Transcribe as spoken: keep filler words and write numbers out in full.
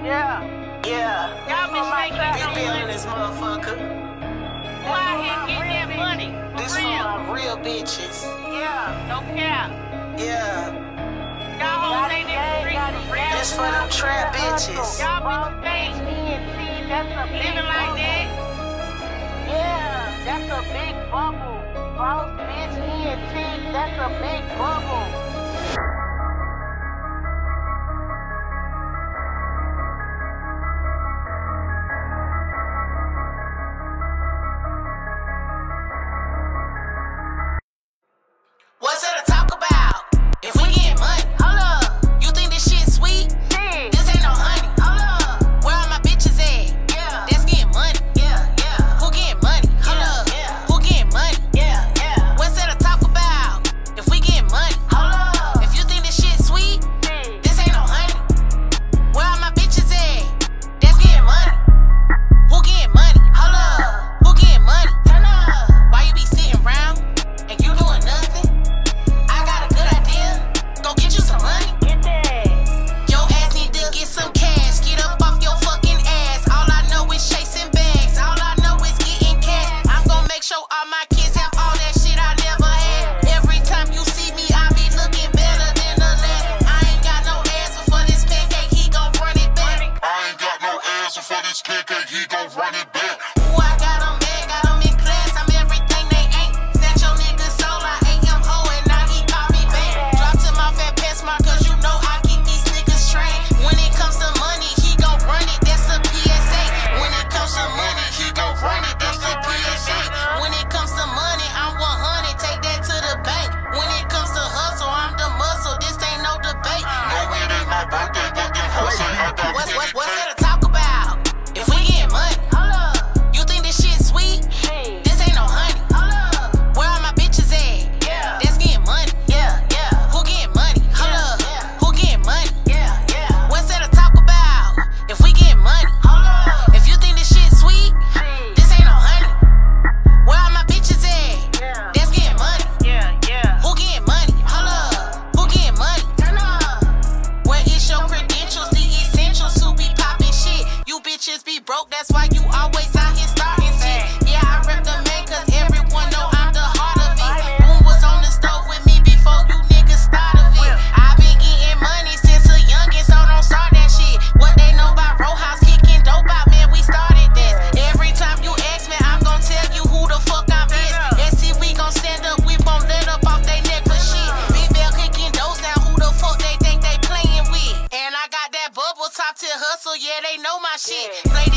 Yeah. Yeah. Y'all been making Big no Belle in money. this motherfucker. Go out here and get that money. For This for real. my real bitches. Yeah. No cap. Yeah. Y'all hoes ain't in the streets for real. This for them trap bitches. Y'all been fake. Living like that. Yeah, that's a big bubble. Boss bitch, he and T, that's a big bubble. What's there to talk about? If we get money, hold up. You think this shit sweet? Shit. This ain't no honey. Hold up. Where all my bitches at? Yeah. That's getting money. Yeah, yeah. Who getting money? Hold Yeah, up. yeah. Who getting money? Yeah, yeah. What's there to talk about? If we get money, Hold up. if you think this shit sweet, Shit. this ain't no honey. Where all my bitches at? That's getting money. Who getting money? Hold up. Who getting money? Turn up. Why you be sitting around and you doing nothing? I got a good idea. Go get you some money. Get that. Your ass need to get some cash. Get up off your fucking ass. All I know is chasing bags. All I know is getting cash. I'm gonna make sure all my kids have all that shit I never had. Every time you see me, I be looking better than the last. I ain't got no answer for this pancake. He gon' run it back. I ain't got no answer for this pancake, he gon' run it back. Ooh, I got 'em mad, got 'em in class. I'm everything they ain't. Snatch your nigga soul, I ate him whole, and now he call me back. Dropped him off at PetSmart, cause you know I keep these niggas trained. When it comes to money, he gon' run it, that's a P S A. When it comes to money, he gon' run it, that's a P S A. When it comes to money, I'm one hundred, take that to the bank. When it comes to hustle, I'm the muscle, this ain't no debate. No, it ain't my birthday, but them hoes say I got What's, what's, plenty what's cake. there to talk about? If we get money, Hold up. you think this shit sweet? Shit. This ain't no honey. Hold up. Where all my bitches at? Yeah. That's getting money. Yeah, yeah. Who getting money? Hold Yeah, up. yeah. Who getting money? Yeah, yeah. What's there to talk about? If we get money, Hold up. if you think this shit sweet, Shit. this ain't no honey. Where all my bitches at? Yeah. That's getting money. Yeah, yeah. Who getting money? Hold up. Who getting money? Turn up. Where is your credentials? The essentials to be popping shit. You bitches be broke, that's why you always out here starting shit. Yeah, I rep the man, cause everyone know I'm the heart of it. Boom was on the stove with me before you niggas started it. I been getting money since a youngin', so don't start that shit. What they know about row house kicking dope out, man, we started this. Every time you ask me, I'm gon' tell you who the fuck I'm is. And see, we gon' stand up, we won't let up off they neck for shit. Big Belle kicking doors down, who the fuck they think they playing with? And I got that bubble top to hustle, yeah, they know my shit. Play